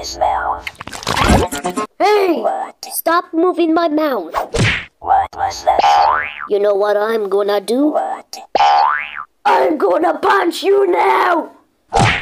his mouth. Hey! What? Stop moving my mouth. What was that? You know what I'm gonna do? What? I'm gonna punch you now!